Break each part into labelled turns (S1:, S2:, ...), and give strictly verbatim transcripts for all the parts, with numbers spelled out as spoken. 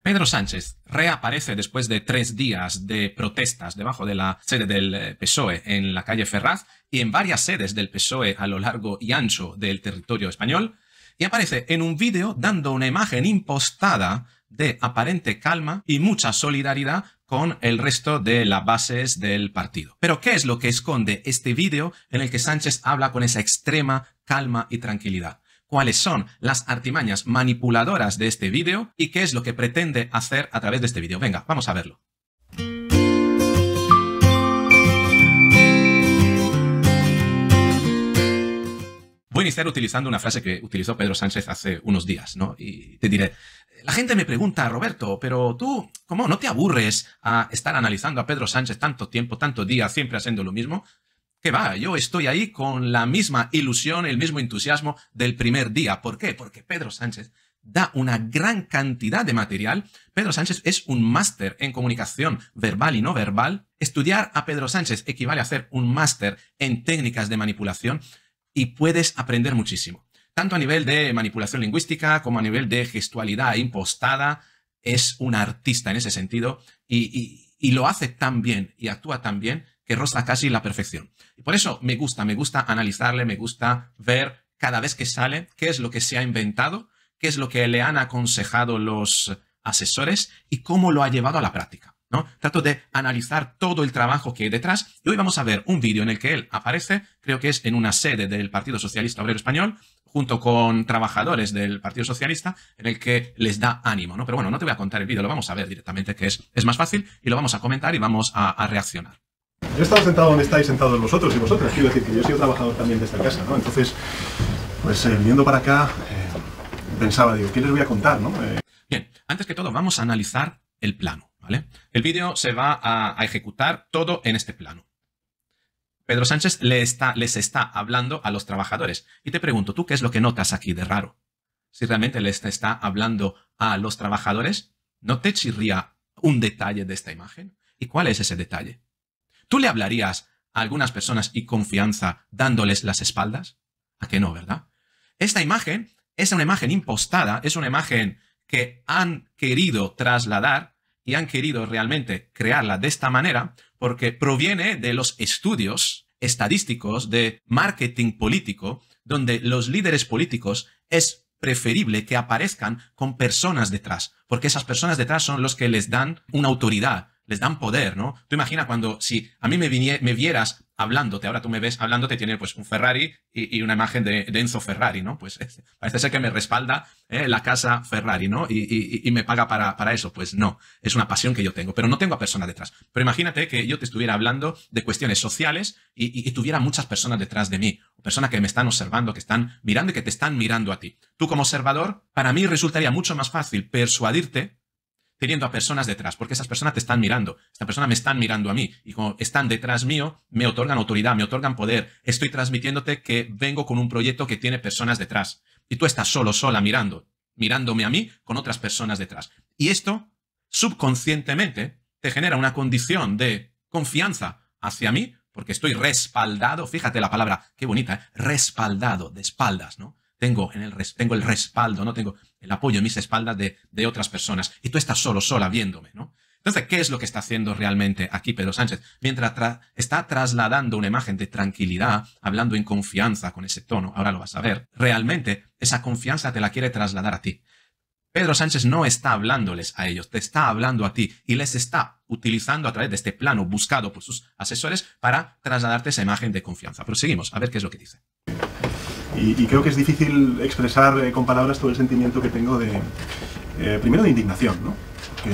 S1: Pedro Sánchez reaparece después de tres días de protestas debajo de la sede del P S O E en la calle Ferraz y en varias sedes del P S O E a lo largo y ancho del territorio español, y aparece en un vídeo dando una imagen impostada de aparente calma y mucha solidaridad con el resto de las bases del partido. Pero ¿qué es lo que esconde este vídeo en el que Sánchez habla con esa extrema calma y tranquilidad? ¿Cuáles son las artimañas manipuladoras de este vídeo y qué es lo que pretende hacer a través de este vídeo? Venga, vamos a verlo. Voy a iniciar utilizando una frase que utilizó Pedro Sánchez hace unos días, ¿no? Y te diré, la gente me pregunta, Roberto, pero tú, ¿cómo no te aburres a estar analizando a Pedro Sánchez tanto tiempo, tantos días, siempre haciendo lo mismo? ¿Qué va? Yo estoy ahí con la misma ilusión, el mismo entusiasmo del primer día. ¿Por qué? Porque Pedro Sánchez da una gran cantidad de material. Pedro Sánchez es un máster en comunicación verbal y no verbal. Estudiar a Pedro Sánchez equivale a hacer un máster en técnicas de manipulación y puedes aprender muchísimo. Tanto a nivel de manipulación lingüística como a nivel de gestualidad impostada. Es un artista en ese sentido y, y, y lo hace tan bien y actúa tan bien que roza casi la perfección. Y por eso me gusta, me gusta analizarle, me gusta ver cada vez que sale qué es lo que se ha inventado, qué es lo que le han aconsejado los asesores y cómo lo ha llevado a la práctica, ¿no? Trato de analizar todo el trabajo que hay detrás y hoy vamos a ver un vídeo en el que él aparece, creo que es en una sede del Partido Socialista Obrero Español, junto con trabajadores del Partido Socialista, en el que les da ánimo, ¿no? Pero bueno, no te voy a contar el vídeo, lo vamos a ver directamente, que es, es más fácil, y lo vamos a comentar y vamos a, a reaccionar.
S2: Yo he estado sentado donde estáis sentados vosotros y vosotras, quiero decir que yo he sido trabajador también de esta casa, ¿no? Entonces, pues eh, viniendo para acá, eh, pensaba, digo, ¿qué les voy a contar, no? Eh...
S1: Bien, antes que todo vamos a analizar el plano, ¿vale? El vídeo se va a, a ejecutar todo en este plano. Pedro Sánchez le está, les está hablando a los trabajadores. Y te pregunto, ¿tú qué es lo que notas aquí de raro? Si realmente les está hablando a los trabajadores, ¿no te chirría un detalle de esta imagen? ¿Y cuál es ese detalle? ¿Tú le hablarías a algunas personas y confianza dándoles las espaldas? ¿A qué no, verdad? Esta imagen es una imagen impostada, es una imagen que han querido trasladar y han querido realmente crearla de esta manera porque proviene de los estudios estadísticos de marketing político, donde los líderes políticos es preferible que aparezcan con personas detrás, porque esas personas detrás son los que les dan una autoridad, les dan poder, ¿no? Tú imagina cuando, si a mí me, vinie, me vieras hablándote, ahora tú me ves hablándote, tiene pues un Ferrari y, y una imagen de, de Enzo Ferrari, ¿no? Pues es, parece ser que me respalda eh, la casa Ferrari, ¿no? Y, y, y me paga para, para eso. Pues no, es una pasión que yo tengo, pero no tengo a personas detrás. Pero imagínate que yo te estuviera hablando de cuestiones sociales y, y, y tuviera muchas personas detrás de mí, personas que me están observando, que están mirando y que te están mirando a ti. Tú como observador, para mí resultaría mucho más fácil persuadirte teniendo a personas detrás, porque esas personas te están mirando, estas personas me están mirando a mí, y como están detrás mío, me otorgan autoridad, me otorgan poder, estoy transmitiéndote que vengo con un proyecto que tiene personas detrás, y tú estás solo, sola, mirando, mirándome a mí con otras personas detrás. Y esto, subconscientemente, te genera una condición de confianza hacia mí, porque estoy respaldado, fíjate la palabra, qué bonita, ¿eh? Respaldado, de espaldas, ¿no? Tengo, en el res, tengo el respaldo, ¿no? Tengo el apoyo en mis espaldas de, de otras personas. Y tú estás solo, sola, viéndome, ¿no? Entonces, ¿qué es lo que está haciendo realmente aquí Pedro Sánchez? Mientras tra está trasladando una imagen de tranquilidad, hablando en confianza con ese tono, ahora lo vas a ver, realmente esa confianza te la quiere trasladar a ti. Pedro Sánchez no está hablándoles a ellos, te está hablando a ti y les está utilizando a través de este plano buscado por sus asesores para trasladarte esa imagen de confianza. Pero seguimos, a ver qué es lo que dice.
S2: Y, y creo que es difícil expresar eh, con palabras todo el sentimiento que tengo de, eh, primero de indignación, ¿no? Que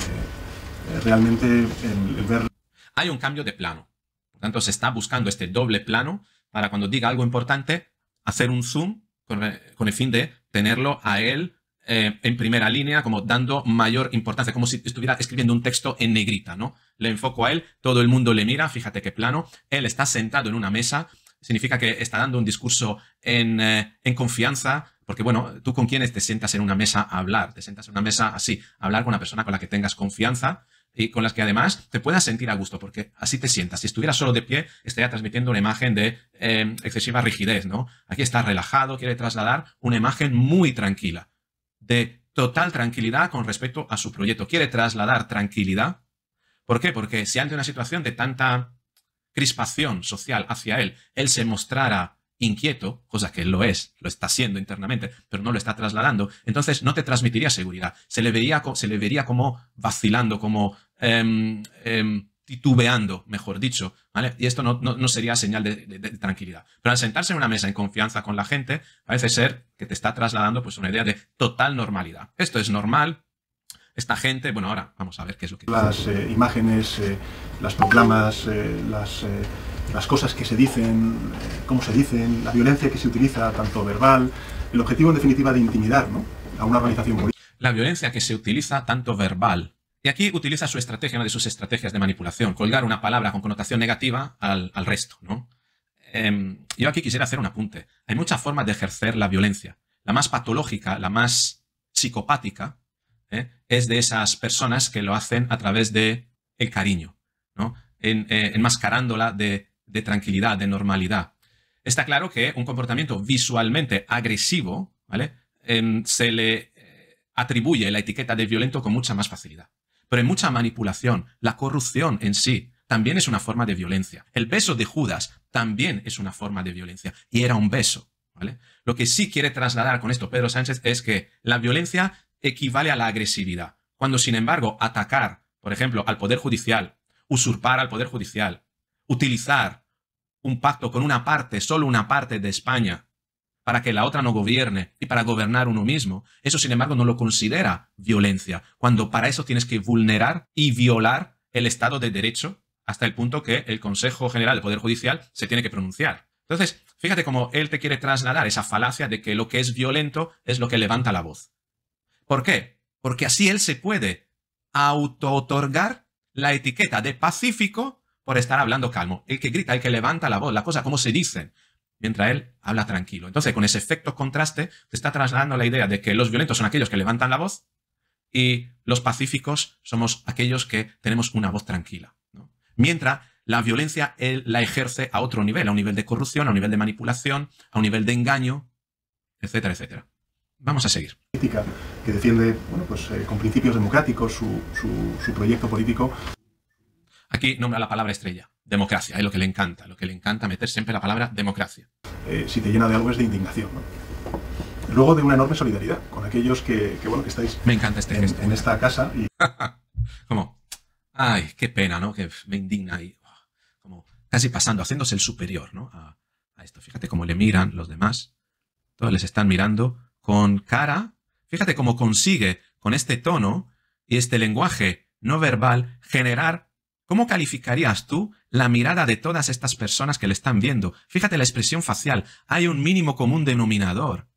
S2: eh, realmente el, el ver...
S1: Hay un cambio de plano. Por tanto, se está buscando este doble plano para cuando diga algo importante, hacer un zoom con, con el fin de tenerlo a él eh, en primera línea, como dando mayor importancia, como si estuviera escribiendo un texto en negrita, ¿no? Le enfoco a él, todo el mundo le mira, fíjate qué plano, él está sentado en una mesa. Significa que está dando un discurso en, eh, en confianza, porque bueno, tú con quienes te sientas en una mesa a hablar, te sientas en una mesa así, a hablar con una persona con la que tengas confianza y con las que además te puedas sentir a gusto, porque así te sientas. Si estuvieras solo de pie, estaría transmitiendo una imagen de eh, excesiva rigidez, ¿no? Aquí está relajado, quiere trasladar una imagen muy tranquila, de total tranquilidad con respecto a su proyecto. Quiere trasladar tranquilidad. ¿Por qué? Porque si ante una situación de tanta crispación social hacia él, él se mostrara inquieto, cosa que él lo es, lo está haciendo internamente, pero no lo está trasladando, entonces no te transmitiría seguridad. Se le vería, se le vería como vacilando, como eh, eh, titubeando, mejor dicho, ¿vale? Y esto no, no, no sería señal de, de, de tranquilidad. Pero al sentarse en una mesa en confianza con la gente, parece ser que te está trasladando pues una idea de total normalidad. Esto es normal. Esta gente, bueno, ahora vamos a ver qué es lo que...
S2: Las eh, imágenes, eh, las proclamas, eh, las, eh, las cosas que se dicen, eh, cómo se dicen, la violencia que se utiliza, tanto verbal, el objetivo en definitiva de intimidar, ¿no?, a una organización política.
S1: La violencia que se utiliza tanto verbal. Y aquí utiliza su estrategia, una de sus estrategias de manipulación, colgar una palabra con connotación negativa al, al resto, ¿no? Eh, yo aquí quisiera hacer un apunte. Hay muchas formas de ejercer la violencia. La más patológica, la más psicopática, ¿eh?, es de esas personas que lo hacen a través de el cariño, ¿no?, en, eh, enmascarándola de, de tranquilidad, de normalidad. Está claro que un comportamiento visualmente agresivo, ¿vale?, eh, se le eh, atribuye la etiqueta de violento con mucha más facilidad. Pero hay mucha manipulación. La corrupción en sí también es una forma de violencia. El beso de Judas también es una forma de violencia. Y era un beso, ¿vale? Lo que sí quiere trasladar con esto Pedro Sánchez es que la violencia equivale a la agresividad. Cuando, sin embargo, atacar, por ejemplo, al Poder Judicial, usurpar al Poder Judicial, utilizar un pacto con una parte, solo una parte de España, para que la otra no gobierne y para gobernar uno mismo, eso, sin embargo, no lo considera violencia, cuando para eso tienes que vulnerar y violar el Estado de Derecho hasta el punto que el Consejo General del Poder Judicial se tiene que pronunciar. Entonces, fíjate cómo él te quiere trasladar esa falacia de que lo que es violento es lo que levanta la voz. ¿Por qué? Porque así él se puede auto-otorgar la etiqueta de pacífico por estar hablando calmo. El que grita, el que levanta la voz, la cosa como se dicen, mientras él habla tranquilo. Entonces, con ese efecto contraste, te está trasladando la idea de que los violentos son aquellos que levantan la voz y los pacíficos somos aquellos que tenemos una voz tranquila, ¿no? Mientras la violencia él la ejerce a otro nivel, a un nivel de corrupción, a un nivel de manipulación, a un nivel de engaño, etcétera, etcétera. Vamos a seguir.
S2: Política que defiende, bueno, pues, eh, con principios democráticos su, su, su proyecto político.
S1: Aquí nombra la palabra estrella, democracia, es lo que le encanta, lo que le encanta meter siempre la palabra democracia.
S2: Eh, si te llena de algo es de indignación, ¿no? Luego de una enorme solidaridad con aquellos que, que bueno, que estáis
S1: me encanta este
S2: en,
S1: gesto.
S2: en esta casa. Y...
S1: como, ay, qué pena, ¿no? Que me indigna y oh, como casi pasando, haciéndose el superior, ¿no? A, a esto. Fíjate cómo le miran los demás. Todos les están mirando con cara. Fíjate cómo consigue con este tono y este lenguaje no verbal generar. ¿Cómo calificarías tú la mirada de todas estas personas que le están viendo? Fíjate la expresión facial. Hay un mínimo común denominador.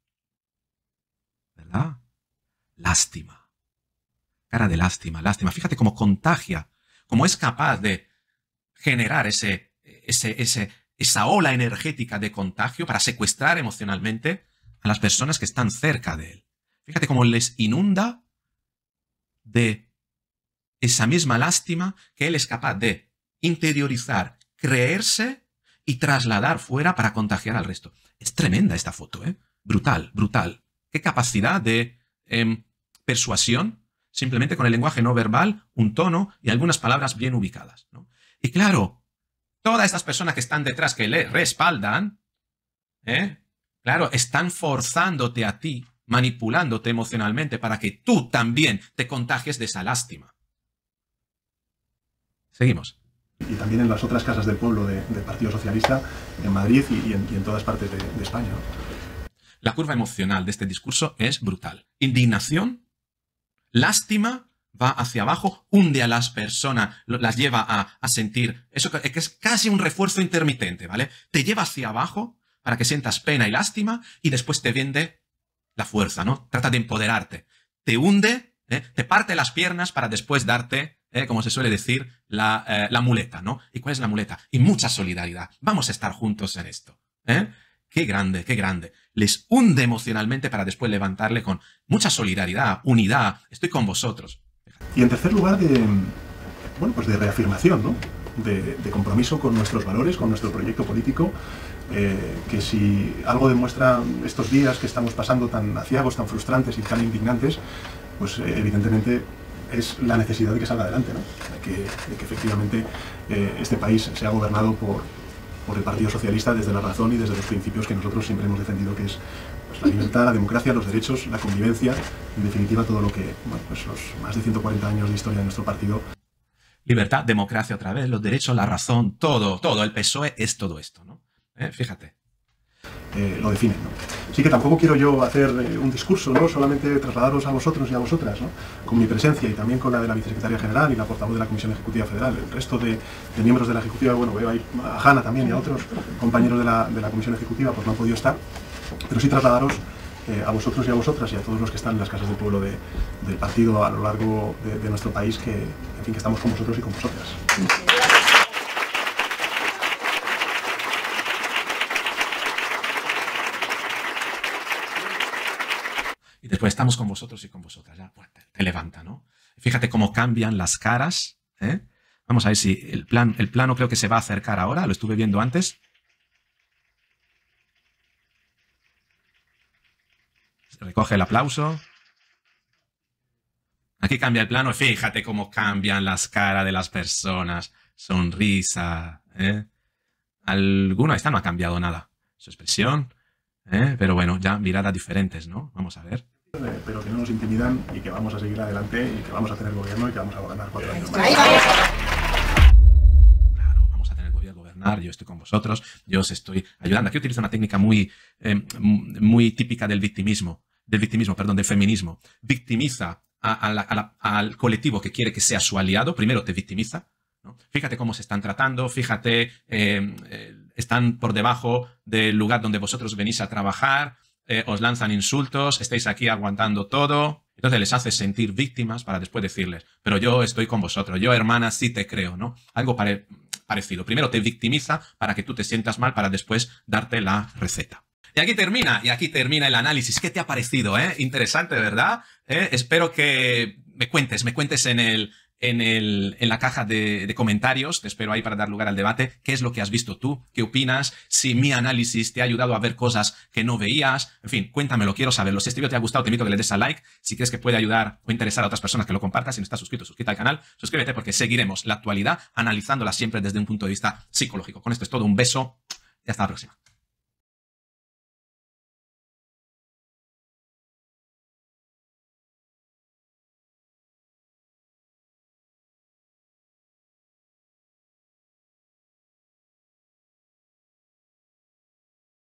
S1: ¿Verdad? Lástima. Cara de lástima, lástima. Fíjate cómo contagia, cómo es capaz de generar ese, ese, ese, esa ola energética de contagio para secuestrar emocionalmente a las personas que están cerca de él. Fíjate cómo les inunda de esa misma lástima que él es capaz de interiorizar, creerse y trasladar fuera para contagiar al resto. Es tremenda esta foto, ¿eh? Brutal, brutal. Qué capacidad de eh, persuasión, simplemente con el lenguaje no verbal, un tono y algunas palabras bien ubicadas, ¿no? Y claro, todas estas personas que están detrás, que le respaldan, ¿eh? Claro, están forzándote a ti, manipulándote emocionalmente para que tú también te contagies de esa lástima. Seguimos.
S2: Y también en las otras casas del pueblo de, del Partido Socialista, en Madrid y, y, en, y en todas partes de, de España, ¿no?
S1: La curva emocional de este discurso es brutal. Indignación, lástima, va hacia abajo, hunde a las personas, las lleva a, a sentir eso que, que es casi un refuerzo intermitente, ¿vale? Te lleva hacia abajo para que sientas pena y lástima y después te vende la fuerza, ¿no? Trata de empoderarte. Te hunde, ¿eh? Te parte las piernas para después darte, ¿eh? Como se suele decir, la, eh, la muleta, ¿no? ¿Y cuál es la muleta? Y mucha solidaridad. Vamos a estar juntos en esto, ¿eh? Qué grande, qué grande. Les hunde emocionalmente para después levantarle con mucha solidaridad, unidad. Estoy con vosotros.
S2: Y en tercer lugar, de, bueno, pues de reafirmación, ¿no? De, de compromiso con nuestros valores, con nuestro proyecto político, eh, que si algo demuestra estos días que estamos pasando tan aciagos, tan frustrantes y tan indignantes, pues eh, evidentemente es la necesidad de que salga adelante, ¿no? de, que, de que efectivamente eh, este país sea gobernado por, por el Partido Socialista desde la razón y desde los principios que nosotros siempre hemos defendido, que es pues, la libertad, la democracia, los derechos, la convivencia, en definitiva todo lo que, bueno, pues los más de ciento cuarenta años de historia de nuestro partido.
S1: Libertad, democracia otra vez, los derechos, la razón, todo, todo. El P S O E es todo esto, ¿no? ¿Eh? Fíjate.
S2: Eh, lo definen, ¿no? Así que tampoco quiero yo hacer eh, un discurso, ¿no? Solamente trasladaros a vosotros y a vosotras, ¿no? Con mi presencia y también con la de la vicesecretaria general y la portavoz de la Comisión Ejecutiva Federal. El resto de, de miembros de la Ejecutiva, bueno, veo ahí a Hanna también y a otros compañeros de la, de la Comisión Ejecutiva, pues no han podido estar, pero sí trasladaros eh, a vosotros y a vosotras y a todos los que están en las casas del pueblo de, del partido a lo largo de, de nuestro país, que, en fin, que estamos con vosotros y con vosotras.
S1: Y después estamos con vosotros y con vosotras. Ya, pues, te, te levanta, ¿no? Fíjate cómo cambian las caras. ¿eh? Vamos a ver si el, plan, el plano creo que se va a acercar ahora. Lo estuve viendo antes. Se recoge el aplauso. Aquí cambia el plano. Fíjate cómo cambian las caras de las personas. Sonrisa. ¿eh? Alguno, esta no ha cambiado nada. Su expresión. ¿eh? Pero bueno, ya miradas diferentes, ¿no? Vamos a ver.
S2: Pero que no nos intimidan y que vamos a seguir adelante y que vamos a tener gobierno y que vamos a gobernar cuatro años más.
S1: Claro, vamos a tener gobierno, gobernar, yo estoy con vosotros, yo os estoy ayudando. Aquí utilizo una técnica muy, eh, muy típica del victimismo, del victimismo, perdón, del feminismo. Victimiza a, a la, a la, al colectivo que quiere que sea su aliado, primero te victimiza, ¿no? Fíjate cómo se están tratando, fíjate, eh, eh, están por debajo del lugar donde vosotros venís a trabajar, Eh, os lanzan insultos, estáis aquí aguantando todo. Entonces les haces sentir víctimas para después decirles, pero yo estoy con vosotros, yo hermana sí te creo, ¿no? Algo pare parecido. Primero te victimiza para que tú te sientas mal para después darte la receta. Y aquí termina, y aquí termina el análisis. ¿Qué te ha parecido? Eh? Interesante, ¿verdad? Eh, espero que me cuentes, me cuentes en el... En, el, en la caja de, de comentarios, te espero ahí para dar lugar al debate. ¿Qué es lo que has visto tú? ¿Qué opinas? Si mi análisis te ha ayudado a ver cosas que no veías. En fin, cuéntamelo, quiero saberlo. Si este vídeo te ha gustado, te invito a que le des a like. Si crees que puede ayudar o interesar a otras personas, que lo compartas. Si no estás suscrito, suscríbete al canal. Suscríbete porque seguiremos la actualidad analizándola siempre desde un punto de vista psicológico. Con esto es todo. Un beso y hasta la próxima.